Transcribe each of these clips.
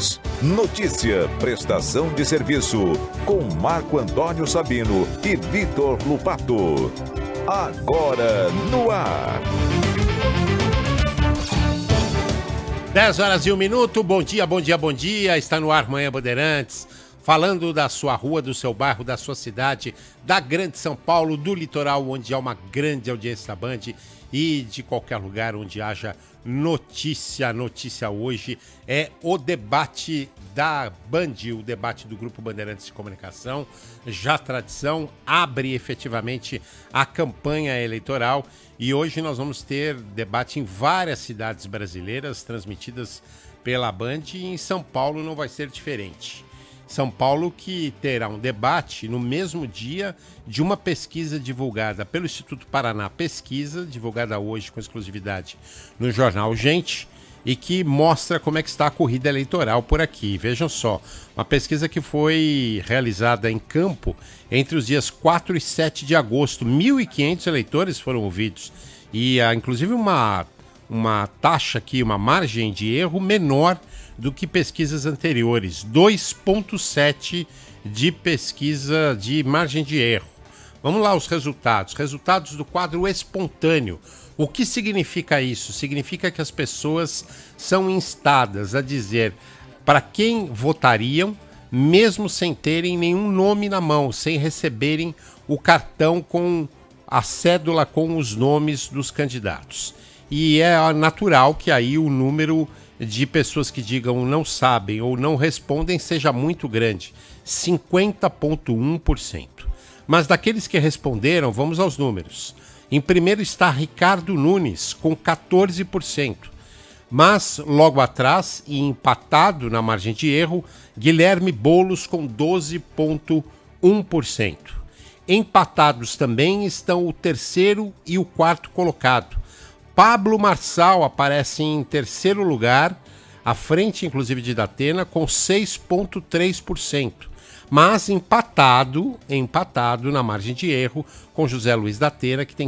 Bandeirantes. Notícia, prestação de serviço, com Marco Antônio Sabino e Vitor Lupato. Agora no ar. 10h01. Bom dia, bom dia, bom dia. Está no ar Manhã Bandeirantes. Falando da sua rua, do seu bairro, da sua cidade, da Grande São Paulo, do litoral, onde há uma grande audiência da Band e de qualquer lugar onde haja notícia. A notícia hoje é o debate da Band, o debate do Grupo Bandeirantes de Comunicação. Já tradição, abre efetivamente a campanha eleitoral e hoje nós vamos ter debate em várias cidades brasileiras transmitidas pela Band e em São Paulo não vai ser diferente. São Paulo que terá um debate no mesmo dia de uma pesquisa divulgada pelo Instituto Paraná Pesquisa, divulgada hoje com exclusividade no jornal Gente, e que mostra como é que está a corrida eleitoral por aqui. Vejam só, uma pesquisa que foi realizada em campo entre os dias 4 e 7 de agosto. 1.500 eleitores foram ouvidos e há inclusive uma taxa aqui, uma margem de erro menor do que pesquisas anteriores, 2,7 de pesquisa de margem de erro. Vamos lá os resultados. Resultados do quadro espontâneo. O que significa isso? Significa que as pessoas são instadas a dizer para quem votariam, mesmo sem terem nenhum nome na mão, sem receberem o cartão com a cédula com os nomes dos candidatos. E é natural que aí o número de pessoas que digam não sabem ou não respondem seja muito grande, 50,1%. Mas daqueles que responderam, vamos aos números. Em primeiro está Ricardo Nunes, com 14%. Mas logo atrás, e empatado na margem de erro, Guilherme Boulos, com 12,1%. Empatados também estão o terceiro e o quarto colocado. Pablo Marçal aparece em terceiro lugar, à frente inclusive de Datena, com 6,3%, mas empatado na margem de erro com José Luiz Datena, que tem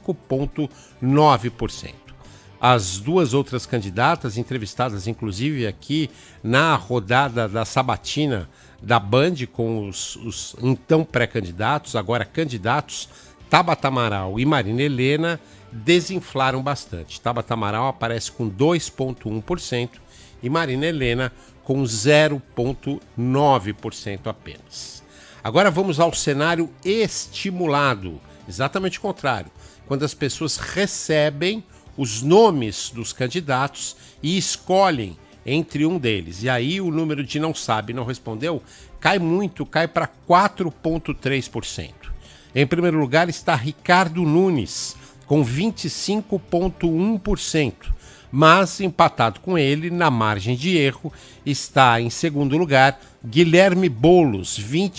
5,9%. As duas outras candidatas, entrevistadas inclusive aqui na rodada da sabatina da Band, com os então pré-candidatos, agora candidatos, Tabata Amaral e Marina Helena, desinflaram bastante. Tabata Amaral aparece com 2,1% e Marina Helena com 0,9% apenas. Agora vamos ao cenário estimulado, exatamente o contrário, quando as pessoas recebem os nomes dos candidatos e escolhem entre um deles. E aí o número de não sabe, não respondeu, cai muito, cai para 4,3%. Em primeiro lugar está Ricardo Nunes, com 25,1%, mas empatado com ele, na margem de erro, está em segundo lugar Guilherme Boulos,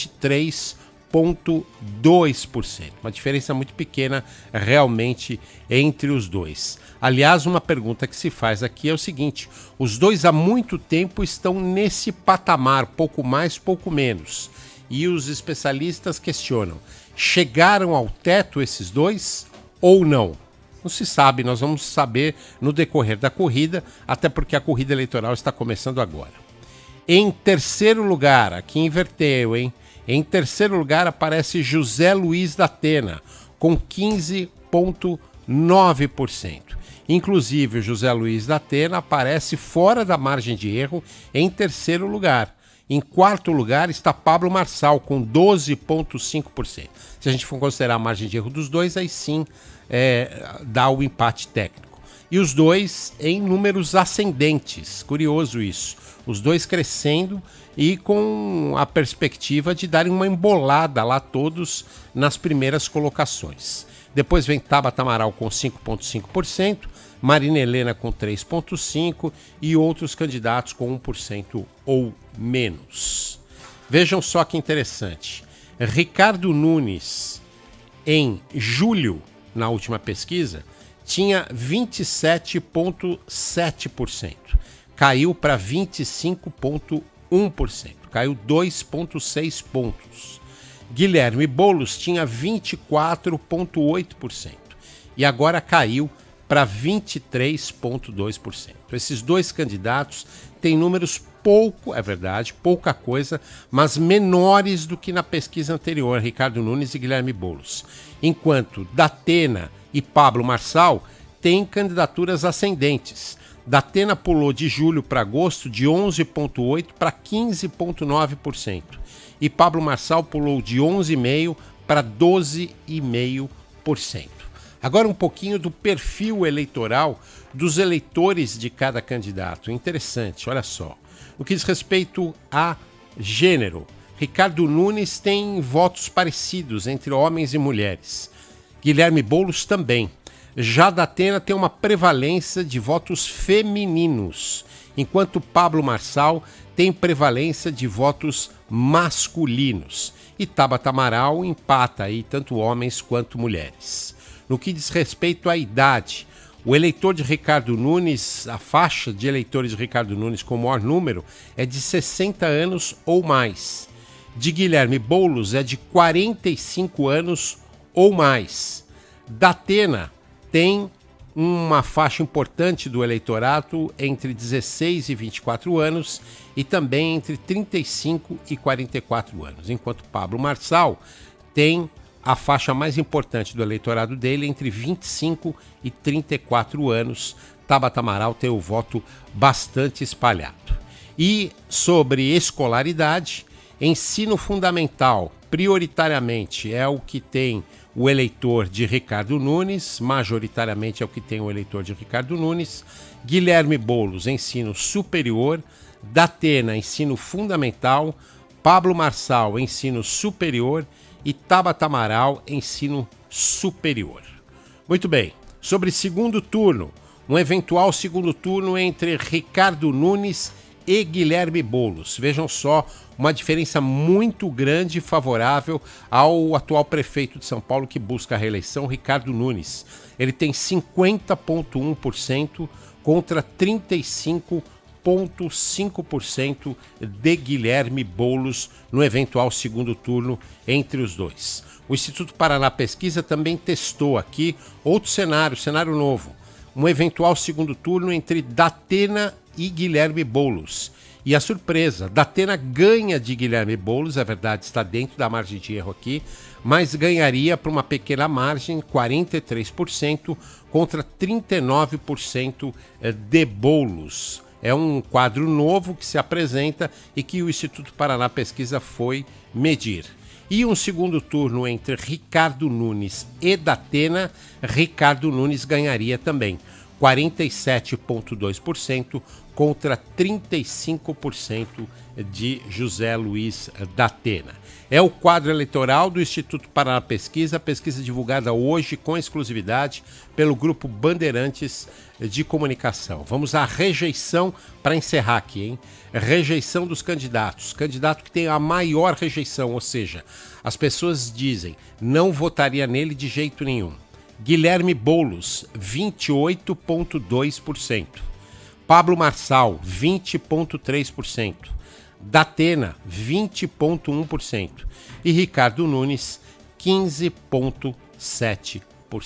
23,2%. Uma diferença muito pequena realmente entre os dois. Aliás, uma pergunta que se faz aqui é o seguinte: os dois há muito tempo estão nesse patamar, pouco mais, pouco menos. E os especialistas questionam, chegaram ao teto esses dois ou não? Não se sabe, nós vamos saber no decorrer da corrida, até porque a corrida eleitoral está começando agora. Em terceiro lugar, aqui inverteu, hein? Em terceiro lugar aparece José Luiz Datena, com 15,9%. Inclusive, o José Luiz Datena aparece fora da margem de erro em terceiro lugar. Em quarto lugar está Pablo Marçal, com 12,5%. Se a gente for considerar a margem de erro dos dois, aí sim dá o empate técnico. E os dois em números ascendentes, curioso isso. Os dois crescendo e com a perspectiva de darem uma embolada lá todos nas primeiras colocações. Depois vem Tabata Amaral com 5,5%, Marina Helena com 3,5% e outros candidatos com 1% ou menos. Vejam só que interessante. Ricardo Nunes, em julho, na última pesquisa, tinha 27,7%. Caiu para 25,1%. Caiu 2,6 pontos. Guilherme Boulos tinha 24,8%. E agora caiu para 23,2%. Esses dois candidatos tem números pouca coisa, mas menores do que na pesquisa anterior, Ricardo Nunes e Guilherme Boulos. Enquanto Datena e Pablo Marçal têm candidaturas ascendentes. Datena pulou de julho para agosto de 11,8% para 15,9%. E Pablo Marçal pulou de 11,5% para 12,5%. Agora um pouquinho do perfil eleitoral dos eleitores de cada candidato. Interessante, olha só. No que diz respeito a gênero, Ricardo Nunes tem votos parecidos entre homens e mulheres. Guilherme Boulos também. Já Datena tem uma prevalência de votos femininos, enquanto Pablo Marçal tem prevalência de votos masculinos. E Tabata Amaral empata aí tanto homens quanto mulheres. No que diz respeito à idade, o eleitor de Ricardo Nunes, a faixa de eleitores de Ricardo Nunes com o maior número é de 60 anos ou mais. De Guilherme Boulos é de 45 anos ou mais. Datena tem uma faixa importante do eleitorado entre 16 e 24 anos e também entre 35 e 44 anos, enquanto Pablo Marçal tem a faixa mais importante do eleitorado dele entre 25 e 34 anos. Tabata Amaral tem o voto bastante espalhado. E sobre escolaridade, ensino fundamental, prioritariamente é o que tem o eleitor de Ricardo Nunes, majoritariamente é o que tem o eleitor de Ricardo Nunes. Guilherme Boulos, ensino superior. Datena, ensino fundamental. Pablo Marçal, ensino superior. E Tabata Amaral, ensino superior. Muito bem, sobre segundo turno, um eventual segundo turno entre Ricardo Nunes e Guilherme Boulos. Vejam só, uma diferença muito grande favorável ao atual prefeito de São Paulo que busca a reeleição, Ricardo Nunes. Ele tem 50,1% contra 35,5% de Guilherme Boulos no eventual segundo turno entre os dois. O Instituto Paraná Pesquisa também testou aqui outro cenário novo. Um eventual segundo turno entre Datena e Guilherme Boulos. E a surpresa, Datena ganha de Guilherme Boulos, é verdade, está dentro da margem de erro aqui, mas ganharia por uma pequena margem, 43% contra 39% de Boulos. É um quadro novo que se apresenta e que o Instituto Paraná Pesquisa foi medir. E um segundo turno entre Ricardo Nunes e Datena, Ricardo Nunes ganharia também, 47,2% contra 35% de José Luiz Datena. É o quadro eleitoral do Instituto Paraná Pesquisa, pesquisa divulgada hoje com exclusividade pelo Grupo Bandeirantes de Comunicação. Vamos à rejeição para encerrar aqui, hein? Rejeição dos candidatos. Candidato que tem a maior rejeição, ou seja, as pessoas dizem não votaria nele de jeito nenhum. Guilherme Boulos, 28,2%. Pablo Marçal, 20,3%. Datena, 20,1%. E Ricardo Nunes, 15,7%.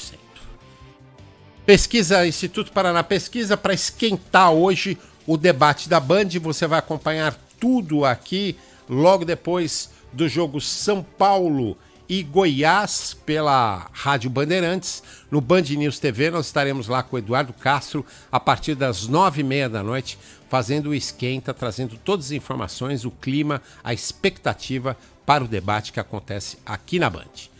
Pesquisa, Instituto Paraná Pesquisa, para esquentar hoje o debate da Band. Você vai acompanhar tudo aqui logo depois do jogo São Paulo e Goiás pela Rádio Bandeirantes. No Band News TV nós estaremos lá com o Eduardo Castro a partir das 9h30 da noite, fazendo o esquenta, trazendo todas as informações, o clima, a expectativa para o debate que acontece aqui na Band.